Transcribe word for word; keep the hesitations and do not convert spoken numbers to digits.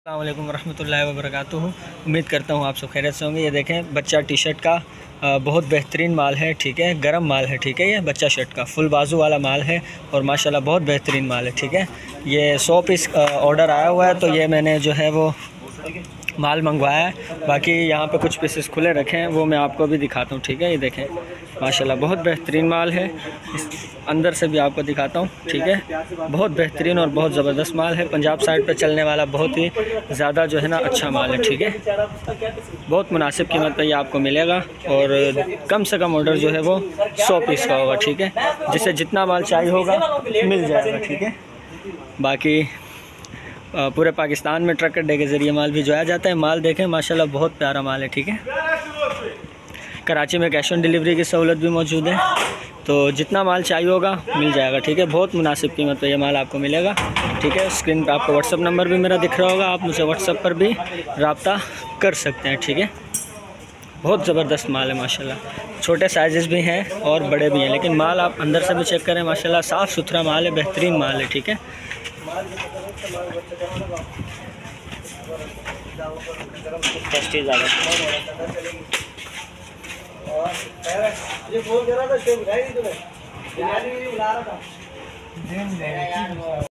अस्सलाम वालेकुम रहमतुल्लाहि व बरकातुहू। उम्मीद करता हूँ आप सब खैरियत से होंगे। ये देखें बच्चा टी शर्ट का बहुत बेहतरीन माल है, ठीक है, गरम माल है, ठीक है। ये बच्चा शर्ट का फुल बाजू वाला माल है और माशाल्लाह बहुत बेहतरीन माल है, ठीक है। ये सौ पीस ऑर्डर आया हुआ है, तो ये मैंने जो है वो माल मंगवाया है। बाकी यहाँ पे कुछ पीसेस खुले रखे हैं, वो मैं आपको भी दिखाता हूँ, ठीक है। ये देखें माशाल्लाह बहुत बेहतरीन माल है। इस अंदर से भी आपको दिखाता हूँ, ठीक है। बहुत बेहतरीन और बहुत ज़बरदस्त माल है। पंजाब साइड पे चलने वाला बहुत ही ज़्यादा जो है ना अच्छा माल है, ठीक है। बहुत मुनासिब कीमत पे ये आपको मिलेगा और कम से कम ऑर्डर जो है वो सौ पीस का होगा, ठीक है। जिसे जितना माल चाहिए होगा मिल जाएगा, ठीक है। बाकी पूरे पाकिस्तान में ट्रक अड्डे के ज़रिए माल भिजवाया जाता है। माल देखें माशाल्लाह बहुत प्यारा माल है, ठीक है। कराची में कैश ऑन डिलीवरी की सहूलत भी मौजूद है, तो जितना माल चाहिए होगा मिल जाएगा, ठीक है। बहुत मुनासिब कीमत पे ये माल आपको मिलेगा, ठीक है। स्क्रीन पे आपको व्हाट्सअप नंबर भी मेरा दिख रहा होगा, आप मुझसे व्हाट्सअप पर भी रब्ता कर सकते हैं, ठीक है। बहुत ज़बरदस्त माल है माशाल्लाह। छोटे साइज़ भी हैं और बड़े भी हैं, लेकिन माल आप अंदर से भी चेक करें माशाल्लाह साफ़ सुथरा माल है, बेहतरीन माल है, ठीक है। टेस्टी ज़्यादा